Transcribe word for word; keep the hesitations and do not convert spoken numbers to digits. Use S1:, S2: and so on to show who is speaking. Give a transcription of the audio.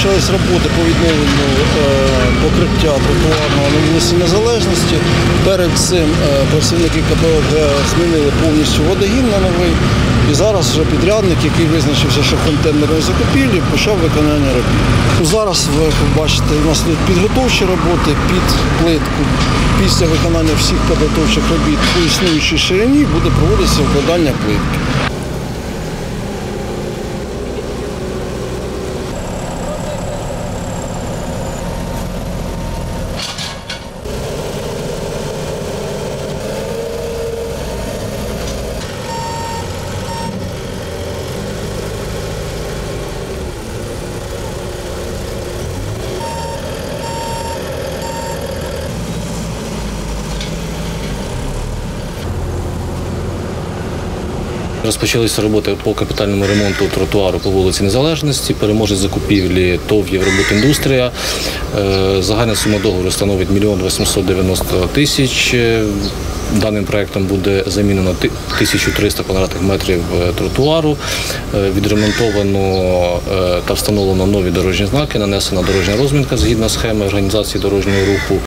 S1: розпочались роботи по відновленню покриття тротуарного на вулиці Незалежності. Перед цим працівники ка пе о ге змінили повністю водогін на новий. І зараз вже підрядник, який визначився шляхом тендерної закупівлі, почав виконання робіт. Зараз, ви бачите, у нас тут підготовчі роботи під плитку. Після виконання всіх підготовчих робіт по існуючій ширині буде проводитися вкладання плитки.
S2: Розпочалися роботи по капітальному ремонту тротуару по вулиці Незалежності, переможець закупівлі ТОВ «Євробудіндустрія». Загальна сума договору становить мільйон вісімсот дев'яносто тисяч. Даним проєктом буде замінено тисячу триста квадратних метрів тротуару, відремонтовано та встановлено нові дорожні знаки, нанесена дорожня розмітка згідно схеми організації дорожнього руху.